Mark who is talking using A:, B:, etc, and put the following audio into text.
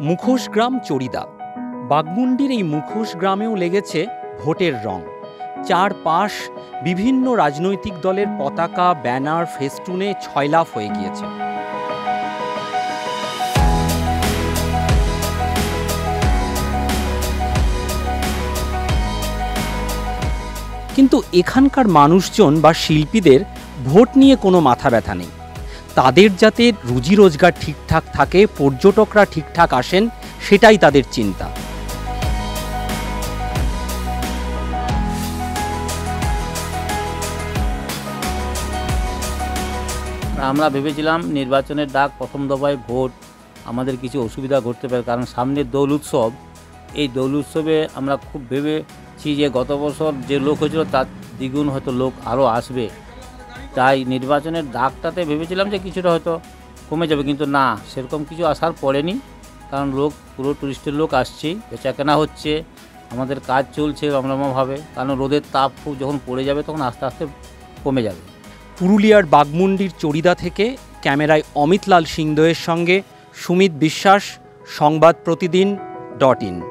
A: মুখোশ গ্রাম চড়িদা। বাঘমুন্ডির এই মুখোশ গ্রামেও লেগেছে ভোটের রং। চারপাশ বিভিন্ন রাজনৈতিক দলের পতাকা, ব্যানার, ফেস্টুনে ছয়লাভ হয়ে গিয়েছে। কিন্তু এখানকার মানুষজন বা শিল্পীদের ভোট নিয়ে কোনো মাথা ব্যথা নেই। তাদের যাতে রুজি রোজগার ঠিকঠাক থাকে, পর্যটকরা ঠিকঠাক আসেন, সেটাই তাদের চিন্তা।
B: আমরা ভেবেছিলাম নির্বাচনের ডাক, প্রথম দফায় ভোট, আমাদের কিছু অসুবিধা ঘটতে পারে, কারণ সামনে দোল উৎসব। এই দোল উৎসবে আমরা খুব ভেবেছি যে গত বছর যে লোক হয়েছিল তার দ্বিগুণ হয়তো লোক আরও আসবে। তাই নির্বাচনের ডাকটাতে ভেবেছিলাম যে কিছুটা হয়তো কমে যাবে, কিন্তু না, সেরকম কিছু আসার পড়েনি। কারণ লোক, পুরো টুরিস্টের লোক আসছেই, বেচাকেনা হচ্ছে, আমাদের কাজ চলছে রমরমাভাবে। কারণ রোদের তাপ খুব যখন পড়ে যাবে তখন আস্তে আস্তে কমে যাবে।
A: পুরুলিয়ার বাঘমুন্ডির চড়িদা থেকে ক্যামেরায় অমিত লাল সিংদেওয়ের সঙ্গে সুমিত বিশ্বাস, সংবাদ প্রতিদিন .in।